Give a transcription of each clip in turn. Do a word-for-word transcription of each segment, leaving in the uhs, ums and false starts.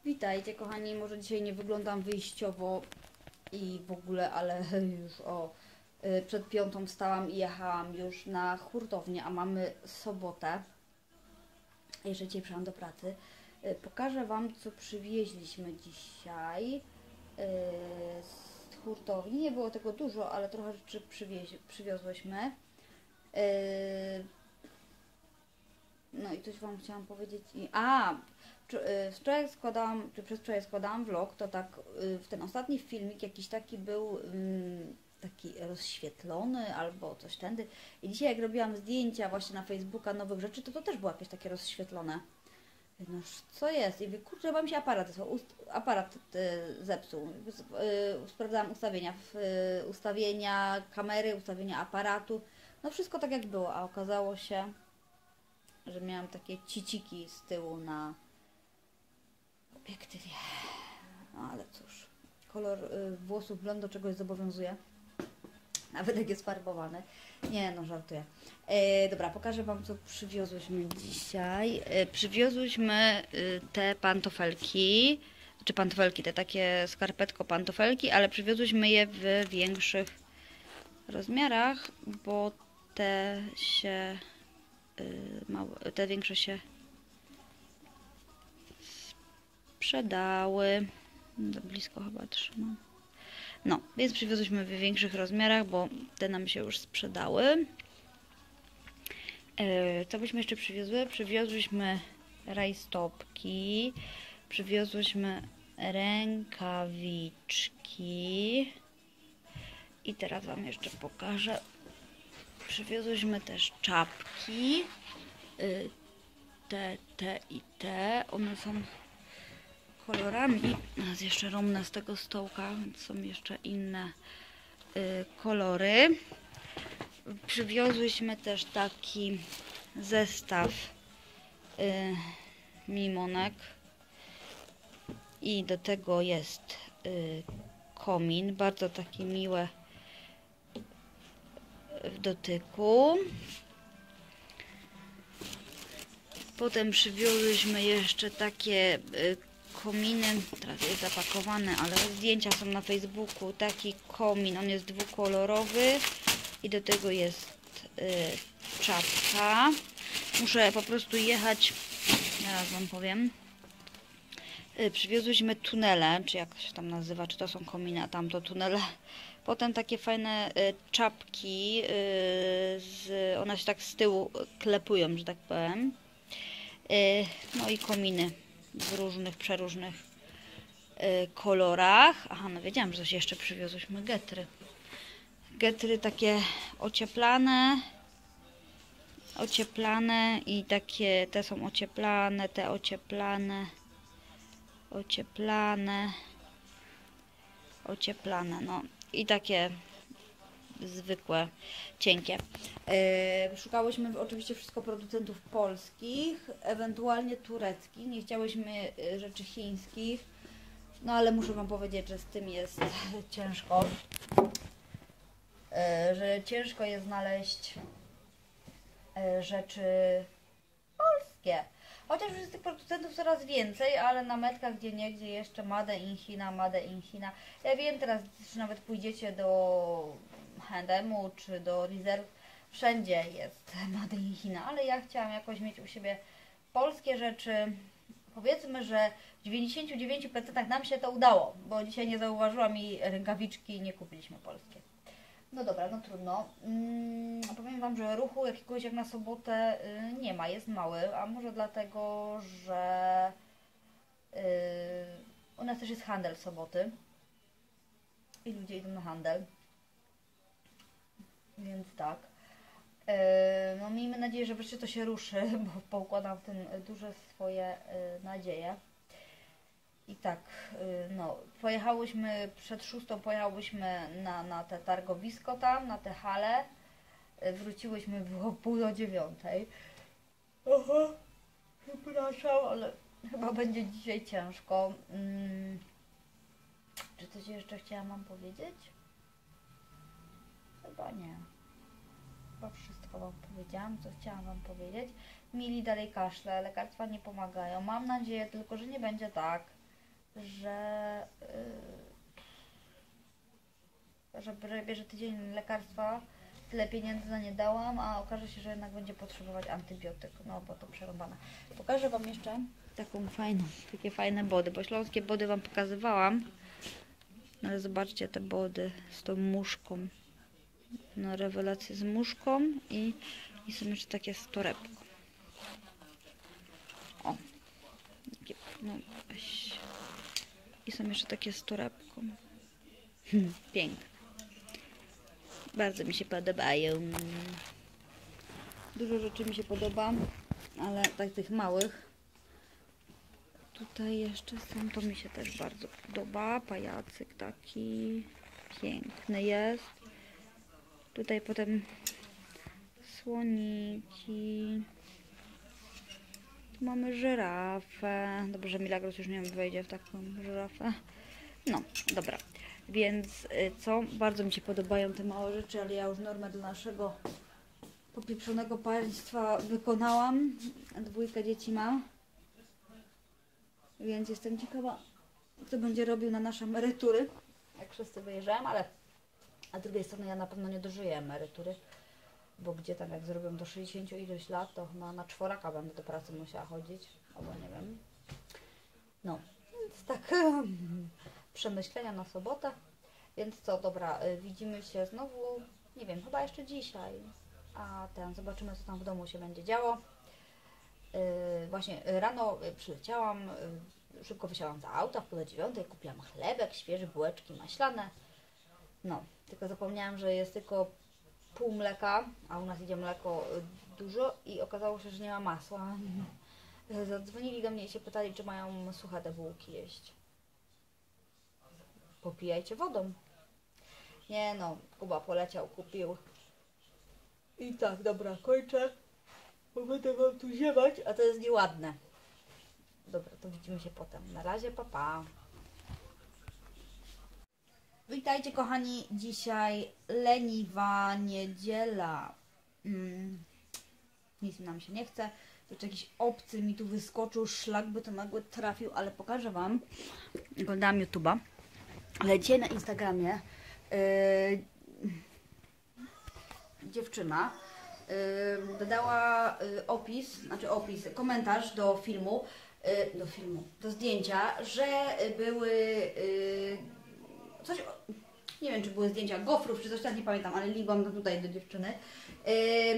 Witajcie kochani, może dzisiaj nie wyglądam wyjściowo i w ogóle, ale już o y, przed piątą wstałam i jechałam już na hurtownię, a mamy sobotę. Jeszcze dzisiaj przyjechałam do pracy. Y, pokażę Wam, co przywieźliśmy dzisiaj y, z hurtowni. Nie było tego dużo, ale trochę rzeczy przywieź, przywiozłyśmy. Y, no i coś Wam chciałam powiedzieć. I, a! Wczoraj składałam, czy przedwczoraj składałam vlog, to tak w ten ostatni filmik jakiś taki był taki rozświetlony albo coś tędy. I dzisiaj jak robiłam zdjęcia właśnie na Facebooka nowych rzeczy, to to też było jakieś takie rozświetlone. No co jest? I mówię, kurczę, chyba mi się aparat, aparat zepsuł. Sprawdzałam ustawienia, ustawienia kamery, ustawienia aparatu. No wszystko tak jak było, a okazało się, że miałam takie ciciki z tyłu na obiektywie. No ale cóż, kolor y, włosów blond do czegoś zobowiązuje. Nawet jak jest farbowany. Nie no, żartuję. E, dobra, pokażę Wam, co przywiozłyśmy dzisiaj. E, przywiozłyśmy y, te pantofelki, czy pantofelki, te takie skarpetko pantofelki, ale przywiozłyśmy je w większych rozmiarach, bo te się y, małe, te większe się sprzedały. Za blisko chyba trzymam. No, więc przywiozłyśmy w większych rozmiarach, bo te nam się już sprzedały. Yy, co byśmy jeszcze przywiozły? Przywiozłyśmy rajstopki, przywiozłyśmy rękawiczki i teraz Wam jeszcze pokażę. Przywiozłyśmy też czapki, yy, te, te i te. One są kolorami. Teraz jeszcze romnę z tego stołka, więc są jeszcze inne y, kolory. Przywiozłyśmy też taki zestaw y, mimonek i do tego jest y, komin, bardzo taki miły w dotyku. Potem przywiozłyśmy jeszcze takie y, kominy, teraz jest zapakowany, ale zdjęcia są na Facebooku. Taki komin, on jest dwukolorowy i do tego jest y, czapka. Muszę po prostu jechać, zaraz Wam powiem. Y, przywiozłyśmy tunele, czy jak się tam nazywa, czy to są kominy, a tamto tunele. Potem takie fajne y, czapki, y, z, one się tak z tyłu klepują, że tak powiem. Y, no i kominy w różnych, przeróżnych y, kolorach. Aha, no wiedziałam, że coś jeszcze przywiozłyśmy. Getry. Getry takie ocieplane. Ocieplane i takie, te są ocieplane, te ocieplane. Ocieplane. Ocieplane, no. I takie zwykłe, cienkie. Yy, szukałyśmy oczywiście wszystko producentów polskich, ewentualnie tureckich. Nie chciałyśmy yy, rzeczy chińskich, no ale muszę Wam powiedzieć, że z tym jest ciężko. Yy, że ciężko jest znaleźć yy, rzeczy polskie. Chociaż już jest tych producentów coraz więcej, ale na metkach gdzie nie, gdzie jeszcze Made in China, Made in China. Ja wiem teraz, że nawet pójdziecie do H and M-u czy do Reserve, wszędzie jest Made in China, ale ja chciałam jakoś mieć u siebie polskie rzeczy. Powiedzmy, że w dziewięćdziesięciu dziewięciu procentach nam się to udało, bo dzisiaj nie zauważyłam i rękawiczki i nie kupiliśmy polskie. No dobra, no trudno. Hmm, powiem Wam, że ruchu jakiegoś jak na sobotę y, nie ma, jest mały, a może dlatego, że y, u nas też jest handel w soboty i ludzie idą na handel, więc tak. Y, no miejmy nadzieję, że wreszcie to się ruszy, bo poukładam w tym duże swoje y, nadzieje. I tak, no, pojechałyśmy, przed szóstą pojechałyśmy na, na te targowisko tam, na te hale. Wróciłyśmy, było pół do dziewiątej. Aha, przepraszam, ale chyba będzie dzisiaj ciężko. Hmm. Czy coś jeszcze chciałam Wam powiedzieć? Chyba nie. Chyba wszystko Wam powiedziałam, co chciałam Wam powiedzieć. Mili dalej kaszle, lekarstwa nie pomagają. Mam nadzieję tylko, że nie będzie tak, że, yy, że bierze tydzień lekarstwa, tyle pieniędzy na nie dałam, a okaże się, że jednak będzie potrzebować antybiotyk, no bo to przerąbane. Pokażę Wam jeszcze taką fajną, takie fajne body, bo śląskie body Wam pokazywałam, ale zobaczcie te body z tą muszką. No, rewelacje z muszką i, i są jeszcze takie z torebką. O, no weź. I są jeszcze takie z torebką. Hmm, piękne. Bardzo mi się podobają. Dużo rzeczy mi się podoba, ale tak tych małych. Tutaj jeszcze są, to mi się też bardzo podoba. Pajacyk taki piękny jest. Tutaj potem słoniki. Tu mamy żyrafę. Dobrze, że Milagros już nie wejdzie w taką żyrafę. No, dobra. Więc co? Bardzo mi się podobają te małe rzeczy, ale ja już normę dla naszego popieprzonego państwa wykonałam. Dwójkę dzieci mam. Więc jestem ciekawa, co będzie robił na nasze emerytury, jak wszyscy wyjeżdżają, ale a z drugiej strony ja na pewno nie dożyję emerytury, bo gdzie tam jak zrobią do sześćdziesięciu iluś lat, to chyba na czworaka będę do pracy musiała chodzić, albo nie wiem. No, więc tak przemyślenia na sobotę. Więc co, dobra, widzimy się znowu, nie wiem, chyba jeszcze dzisiaj, a ten, zobaczymy, co tam w domu się będzie działo. Yy, właśnie rano przyleciałam, yy, szybko wysiadłam za auta, w pół do dziewiątej, kupiłam chlebek, świeże bułeczki maślane. No, tylko zapomniałam, że jest tylko pół mleka, a u nas idzie mleko dużo i okazało się, że nie ma masła. Zadzwonili do mnie i się pytali, czy mają suche te bułki jeść. Popijajcie wodą. Nie no, Kuba poleciał, kupił. I tak, dobra, kończę. Bo będę wam tu ziewać, a to jest nieładne. Dobra, to widzimy się potem. Na razie, pa pa. Witajcie kochani, dzisiaj leniwa niedziela. Mm. Nic nam się nie chce. Jeszcze jakiś obcy mi tu wyskoczył, szlak by to nagły trafił, ale pokażę wam. Oglądałam YouTube'a. Ale dzisiaj na Instagramie yy, dziewczyna Yy, dodała yy, opis, znaczy opis, komentarz do filmu, yy, do filmu, do zdjęcia, że były yy, coś, nie wiem czy były zdjęcia gofrów, czy coś tak, nie pamiętam, ale linkłam to tutaj do dziewczyny. Yy,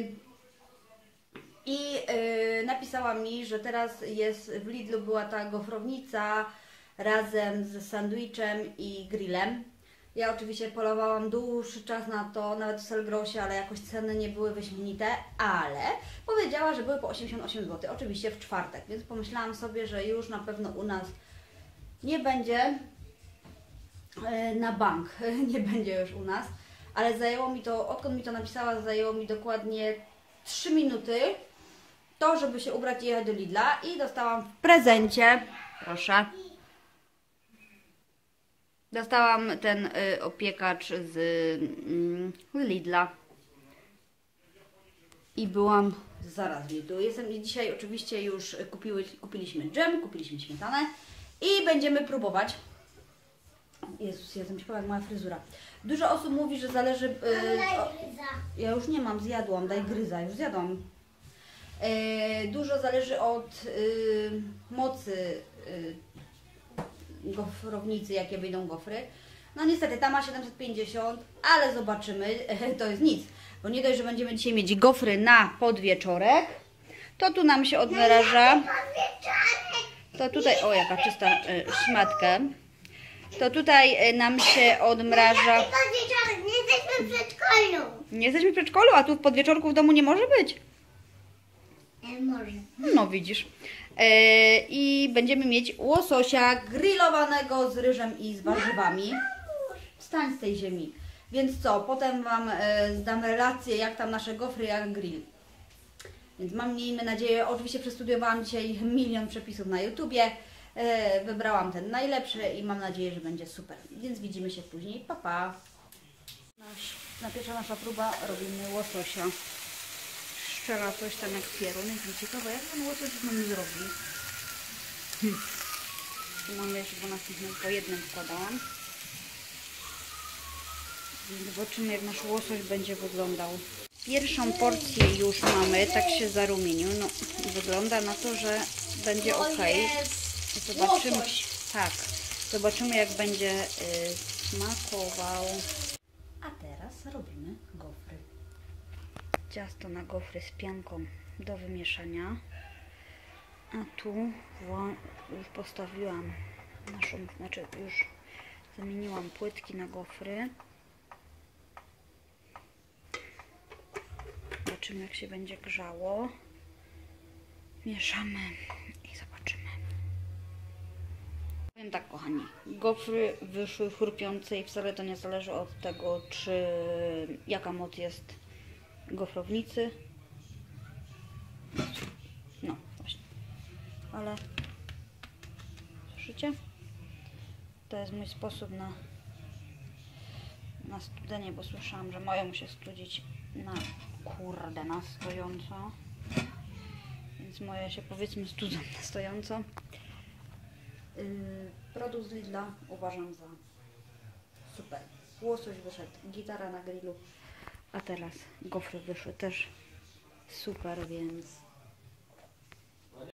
I yy, napisała mi, że teraz jest w Lidlu była ta gofrownica razem z sandwichem i grillem. Ja oczywiście polowałam dłuższy czas na to, nawet w Selgrosie, ale jakoś ceny nie były wyśmienite, ale powiedziała, że były po osiemdziesiąt osiem złotych, oczywiście w czwartek, więc pomyślałam sobie, że już na pewno u nas nie będzie na bank, nie będzie już u nas, ale zajęło mi to, odkąd mi to napisała, zajęło mi dokładnie trzy minuty, to żeby się ubrać i jechać do Lidla i dostałam w prezencie, proszę. Dostałam ten y, opiekacz z y, Lidla i byłam zaraz w Lidlu. Jestem dzisiaj oczywiście już kupiły, kupiliśmy dżem, kupiliśmy śmietanę i będziemy próbować. Jezus, jestem ciekawa jak moja fryzura. Dużo osób mówi, że zależy... Y, o, ja już nie mam, zjadłam, daj gryza, już zjadłam. Y, dużo zależy od y, mocy y, gofrownicy, jakie wyjdą gofry. No niestety, ta ma siedemset pięćdziesiąt, ale zobaczymy, to jest nic. Bo nie dość, że będziemy dzisiaj mieć gofry na podwieczorek, to tu nam się odmraża. To tutaj, o jaka czysta y, szmatka. To tutaj y, nam się odmraża. Nie jesteśmy w przedszkolu. Nie jesteśmy w przedszkolu, a tu w podwieczorku w domu nie może być. E, może. No widzisz. Yy, I będziemy mieć łososia grillowanego z ryżem i z warzywami. Wstań z tej ziemi. Więc co, potem wam yy, zdam relację, jak tam nasze gofry, jak grill. Więc mam, miejmy nadzieję, oczywiście przestudiowałam dzisiaj milion przepisów na YouTubie. Yy, wybrałam ten najlepszy i mam nadzieję, że będzie super. Więc widzimy się później. Pa, pa. Nasz, na pierwsza nasza próba robimy łososia. Strzela coś tam jak pierun. Jestem ciekawa, jak ten łosoś z nami zrobi. Hm. Tu mamy jeszcze dwanaście minut, po jednym wkładałam. Zobaczymy, jak nasz łosoś będzie wyglądał. Pierwszą porcję już mamy, tak się zarumienił. No, wygląda na to, że będzie ok. Zobaczymy, tak, zobaczymy, jak będzie y, smakował. A teraz robimy gofry. Ciasto na gofry z pianką do wymieszania. A tu już postawiłam naszą, znaczy już zamieniłam płytki na gofry. Zobaczymy, jak się będzie grzało. Mieszamy i zobaczymy. Powiem tak, kochani, gofry wyszły chrupiące i wcale to nie zależy od tego, czy jaka moc jest gofrownicy. No właśnie. Ale słyszycie? To jest mój sposób na, na studzenie, bo słyszałam, że mają się studzić na kurde, na stojąco. Więc moje się, powiedzmy, studzą na stojąco. Yy, produkt z Lidla uważam za super. Łosoś wyszedł, gitara na grillu, a teraz gofry wyszły też super, więc